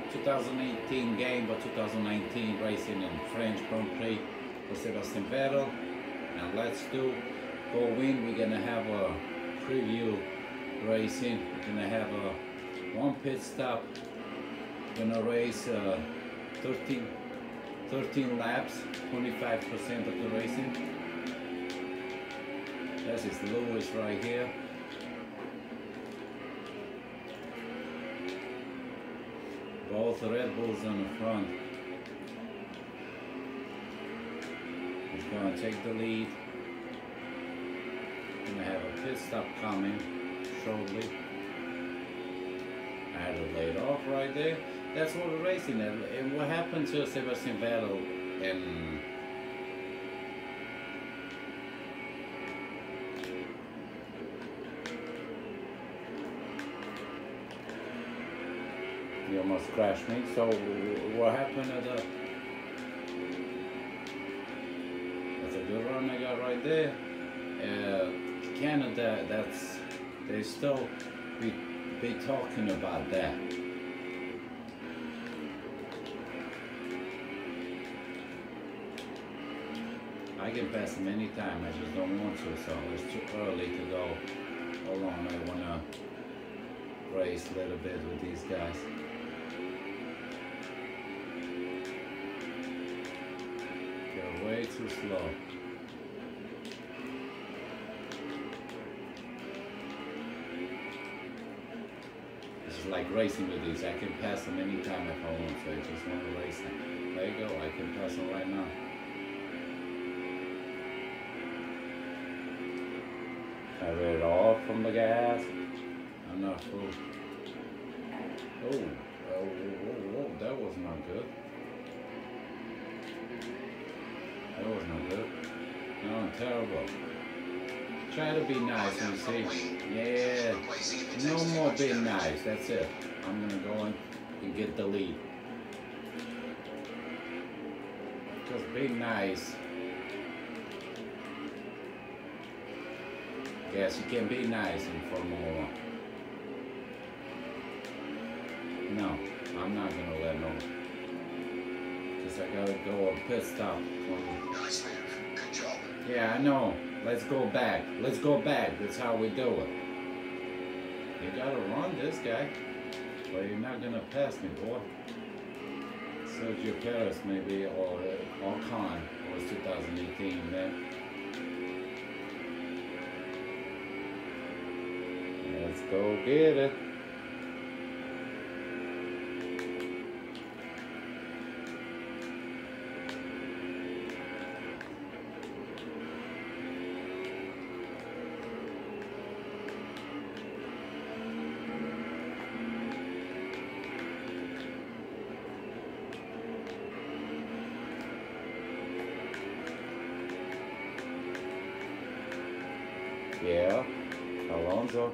2018 game, but 2019 racing in French Grand Prix for Sebastian Vettel. Now let's go in. We're gonna have a preview racing. We're gonna have one pit stop. We're gonna race 13 laps, 25% of the racing. This is Lewis right here. Both Red Bulls on the front. He's going to take the lead. Gonna have a pit stop coming shortly. I had it laid off right there. That's what the racing is. And what happened to Sebastian Vettel and you almost crashed me. So what happened at the? That's a good run I got right there. Canada, they still be talking about that. I can pass them anytime. I just don't want to. So it's too early to go. Hold on, I wanna race a little bit with these guys. Way too slow. This is like racing with these. I can pass them anytime if I want to. I just want to race them. There you go. I can pass them right now. I read it all from the gas. I'm not full. Oh, that was not good. That was no good. No, terrible. Try to be nice, you see. Yeah. No more being nice. That's it. I'm going to go in and get the lead. Just be nice. Yes, you can be nice in Formula 1. No, I'm not going to let no. I gotta go a pit stop. Nice move. Good job. Yeah, I know. Let's go back. Let's go back. That's how we do it. You gotta run this guy. But you're not gonna pass me, boy. Sergio Perez maybe, or Ocon was 2018 then. Let's go get it. Yeah, Alonso.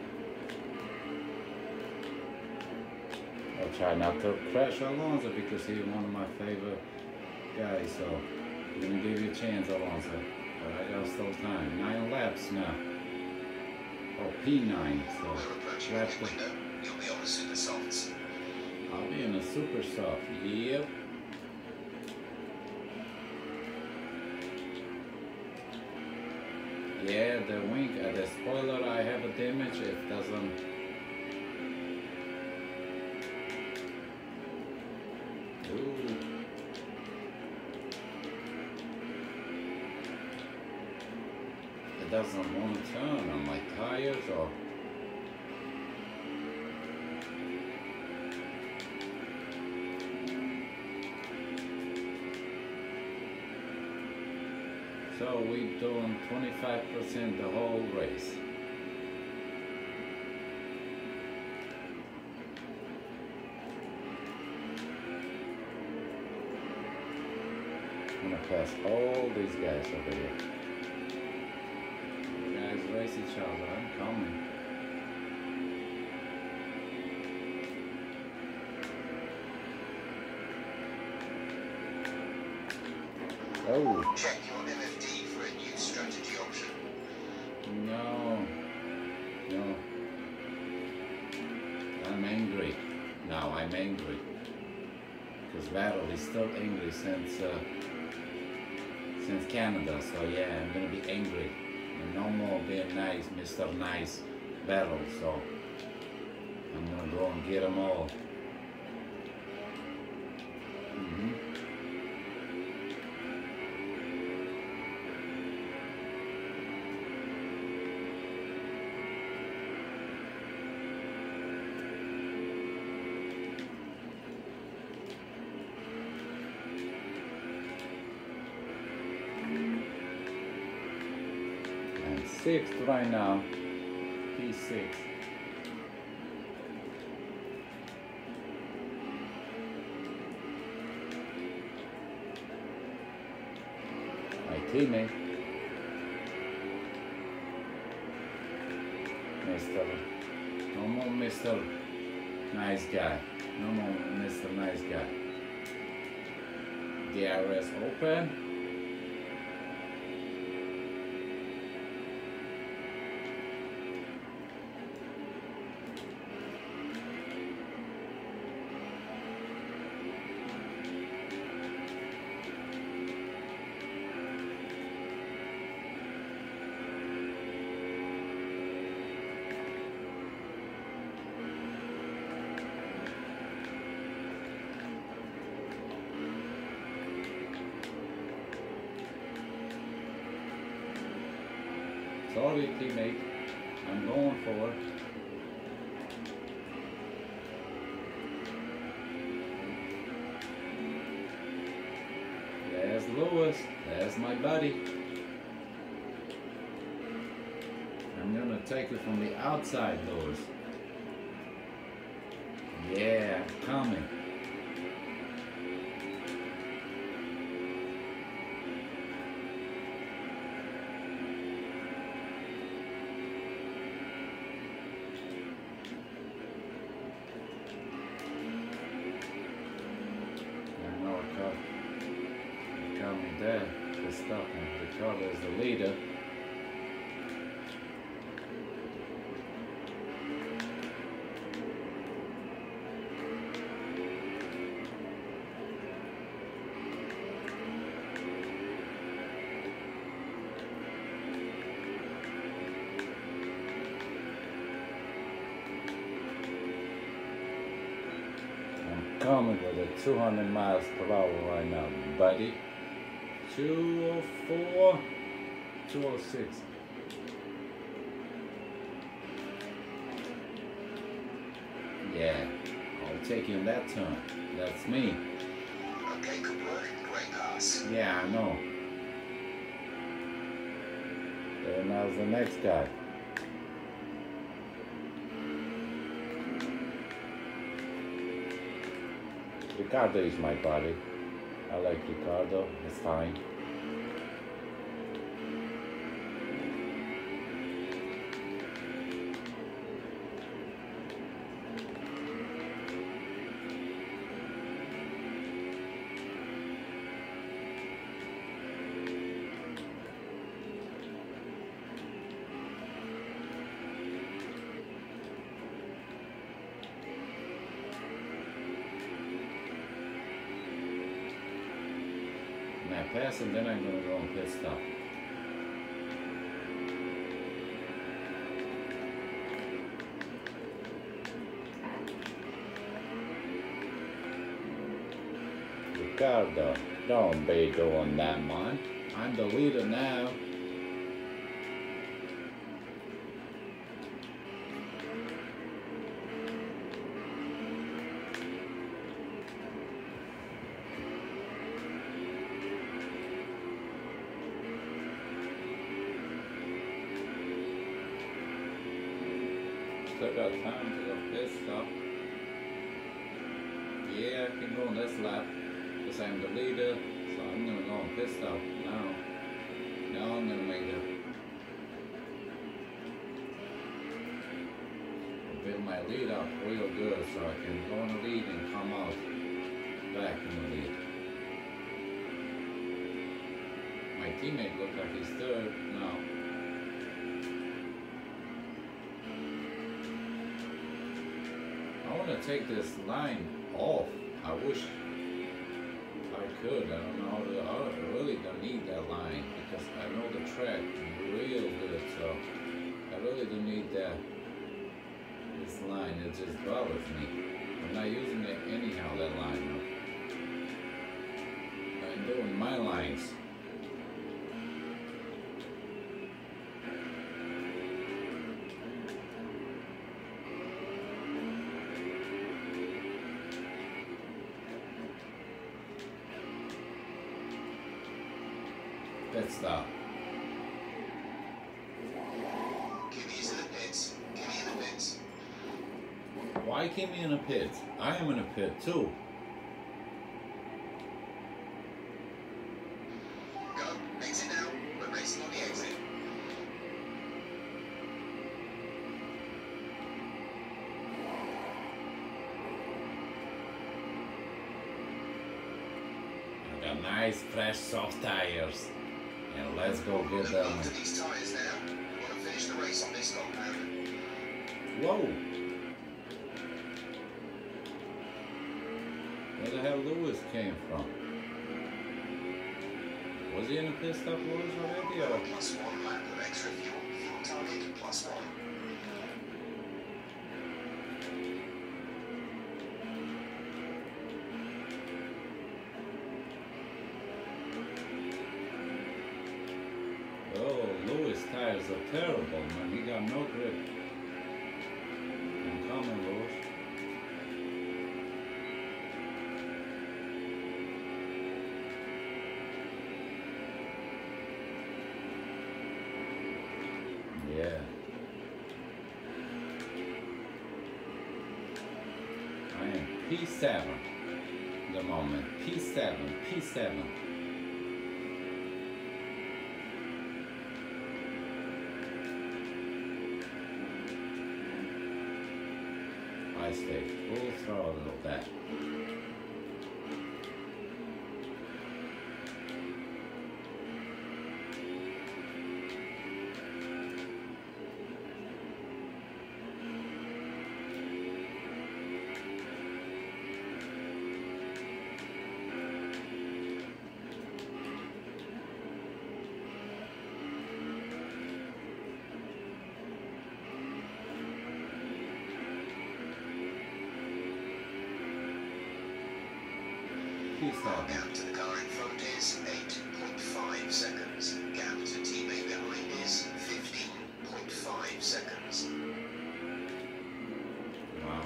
I'll try not to crash Alonso because he's one of my favorite guys. So I'm gonna give you a chance, Alonso. But I gotta slow time. 9 laps now. Oh, P9. So Lap window. You'll be on the super softs. I'll be in a super soft. Yep. Yeah, the wing, the spoiler, I have a damage. It doesn't. Ooh. It doesn't want to turn on my tires or. So we're doing 25% the whole race. I'm gonna pass all these guys over here. You guys race each other, I'm coming. Oh. Check your MFD for a new strategy option. No. I'm angry. Now I'm angry. Because Vettel is still angry since Canada. So yeah, I'm gonna be angry. And no more being nice, Mr. Nice Vettel. So I'm gonna go and get them all. And sixth right now, P6. My teammate, no more Mr. Nice Guy, no more Mr. Nice Guy. DRS open. Sorry, teammate. I'm going for it. There's Lewis. There's my buddy. I'm gonna take it from the outside, Lewis. Yeah, I'm coming. There, Verstappen. Ricciardo is the leader. I'm coming with a 200 miles per hour right now, buddy. 204, 206. Yeah, I'll take you in that turn. That's me. Okay, good work. Great pass. Yeah, I know. There now's the next guy. Ricardo is my buddy. I like Ricardo, it's fine. Pass and then I'm going to go and pit stop. Ricardo, don't be doing that, man. I'm the leader now. Still got time to go pit stop. Yeah, I can go on this lap because I'm the leader, so I'm gonna go on pit stop now. Now I'm gonna make it. Build my lead up real good so I can go on the lead and come out back in the lead. My teammate looks like he's third now. want to take this line off. I wish I could. I don't know how to. I really don't need that line because I know the track real good. So I really don't need that. This line, it just bothers me. I'm not using it anyhow. That line. I'm doing my lines. Let's stop. Kimmy's in the pits. Kimmy in the pits. Why Kimmy in a pit? I am in a pit too. Go. Exit now. We're racing on the exit. I got nice, fresh, soft tires. And let's go get Look them. after these tyres now. We want to finish the race on this compound. Whoa! Where the hell Lewis came from? Was he in a pit stop, Lewis, already? Or? +1 lap of extra fuel. Fuel target +1. Oh, Lewis tires are terrible, man. He got no grip. I'm coming, Lewis. Yeah. I am P7 at the moment. P7, P7. I stay full throttle of that. P7. Gap to the car in front is 8.5 seconds. Gap to teammate behind is 15.5 seconds. Wow.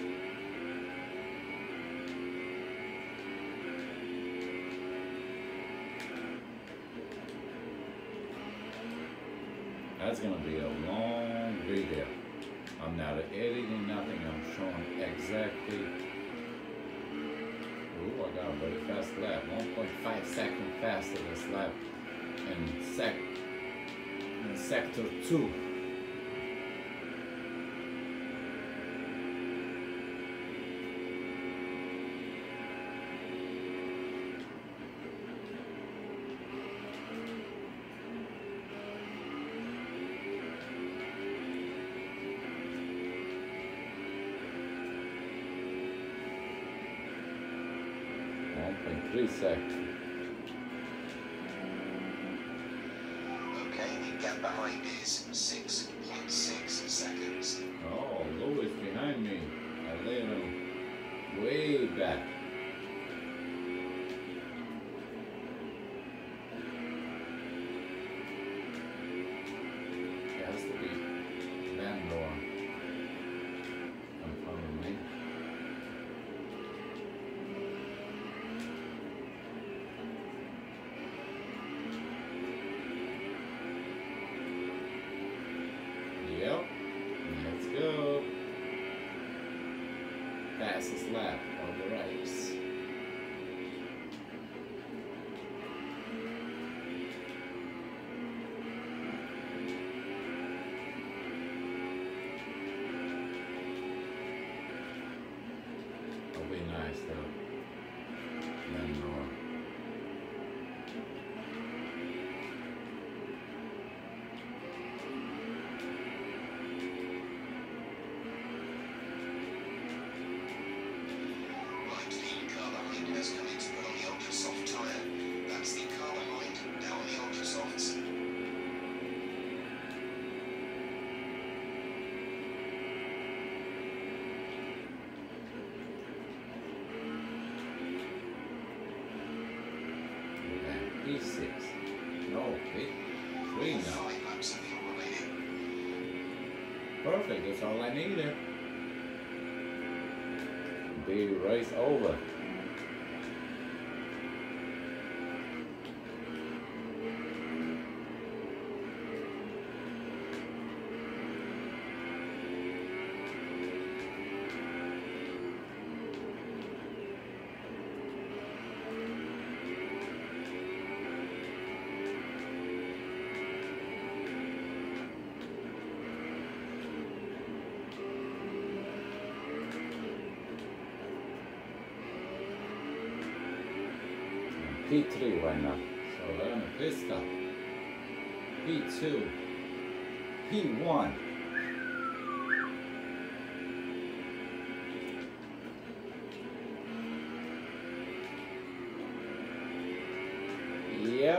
That's gonna be a long video. I'm not editing nothing. I'm showing exactly. Ooh, I got a very fast lap. 1.5 seconds faster this lap in sector 2. In 3 seconds. Okay, the gap behind is 6.6 seconds. Oh, Lewis behind me. I laid him way back. It has to be Van Dorn in front of me. Yep, let's go. Fastest lap of the race. It'll be nice though. Then more. P3 now. 5 laps of fuel remaining. Perfect, that's all I needed. Be race over. P3 right now, so we're on a pit stop. P2, P1. Yep.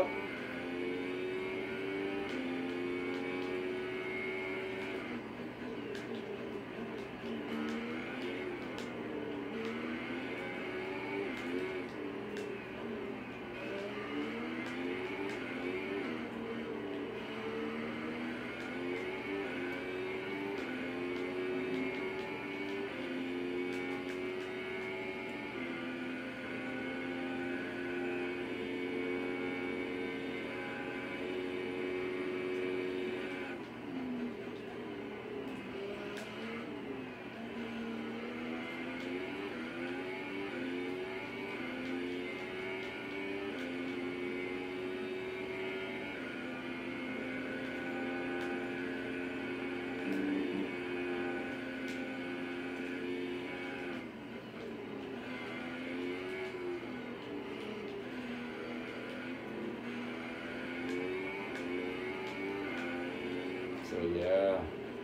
So yeah,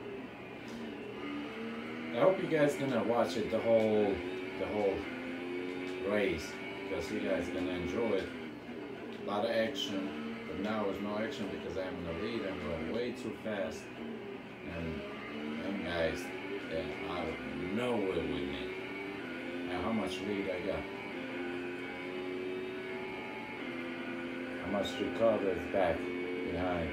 I hope you guys gonna watch it the whole race, because you guys gonna enjoy it. A lot of action, but now there's no action because I'm in the lead. I'm going way too fast, and them guys, they're out of nowhere with me. Now how much lead I got? How much Ricardo is back behind?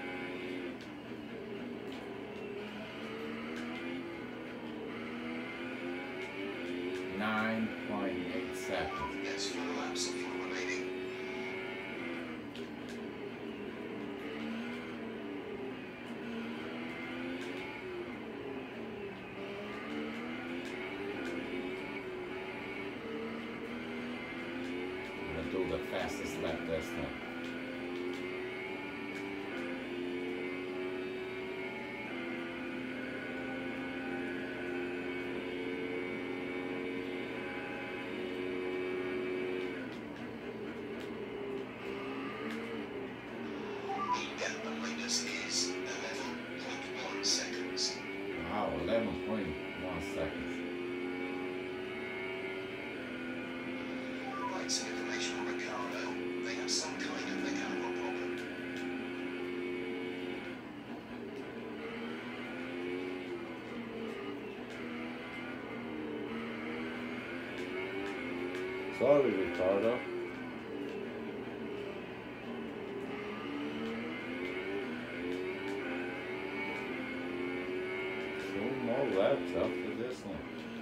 9.8 seconds. There's 4 laps of fuel remaining. I'm gonna do the fastest lap this time. Gap behind us is 11.1 seconds. Wow, 11.1 seconds. Right, some information on Ricardo. They have some kind of mechanical problem. Sorry, Ricardo. Two more laps after this one.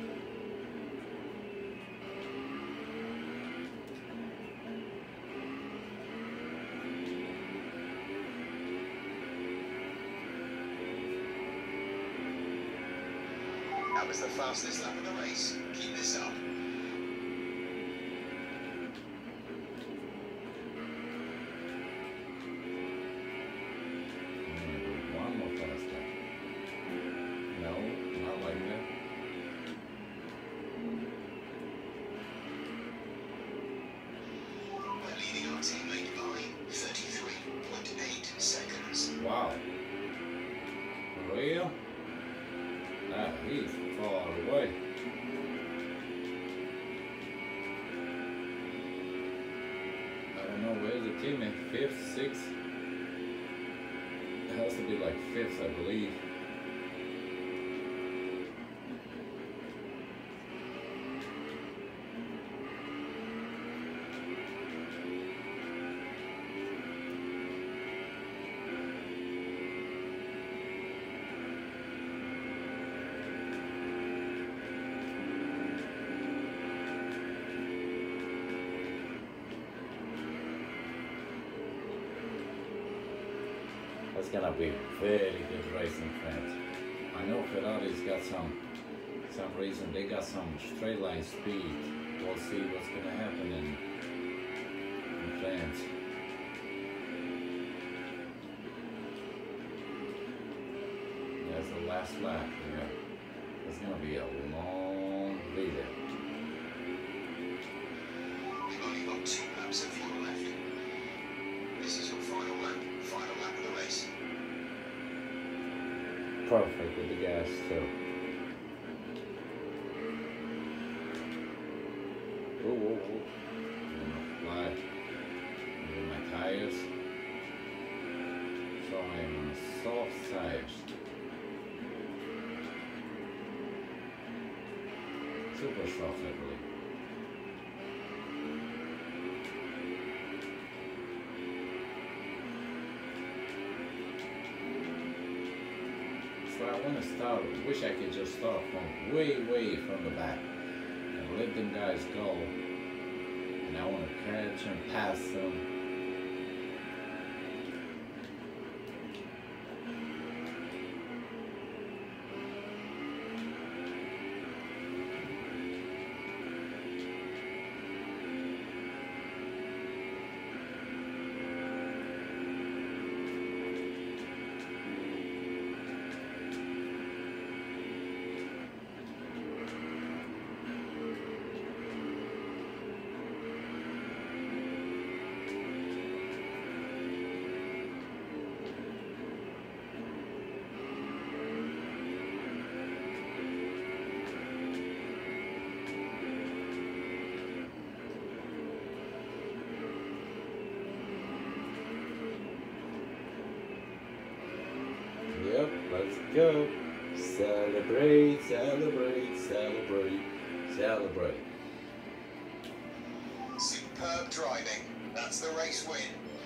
That was the fastest lap of the race. Keep this up. I'm gonna do one more fast lap. No, not like that. We're leading our teammate by 33.8 seconds. Wow. For real? Ah, he's far away. I don't know where's the teammate. 5th, 6th? It has to be like 5th, I believe. That's gonna be very good racing, friends. I know Ferrari's got some reason they got some straight line speed. We'll see what's gonna happen in France. That's the last lap. Yeah. It's gonna be a long video. You've only got 2 laps of fuel left. This is your final lap of the race. Perfect with the gas too. Oh, I'm gonna fly with my tires. So I'm on soft tires. Super soft, I believe. So I want to start, wish I could just start from way from the back and let them guys go. And I want to catch and pass them. Yep, let's go. Celebrate, celebrate, celebrate, celebrate. Superb driving. That's the race win.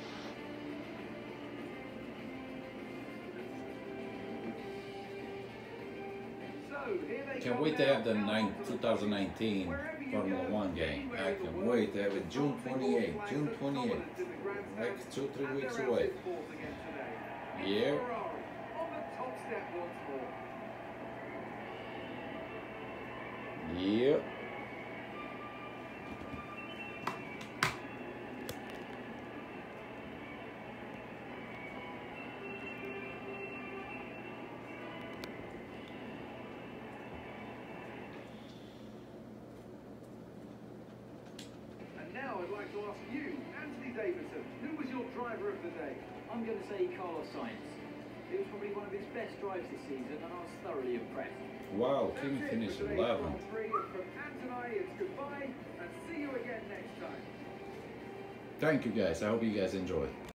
Can't wait to have the 2019 Formula One game. I can wait to have it June 28th. June 28th. Like 2-3 weeks away. Yeah. Yep. And now I'd like to ask you, Anthony Davidson, who was your driver of the day? I'm going to say Carlos Sainz. It was probably one of his best drives this season, and I was thoroughly impressed. Wow, Kimi That's it finished for today's 11th. Grand Prix. And from Ant and I, it's goodbye, and see you again next time. Thank you guys. I hope you guys enjoyed.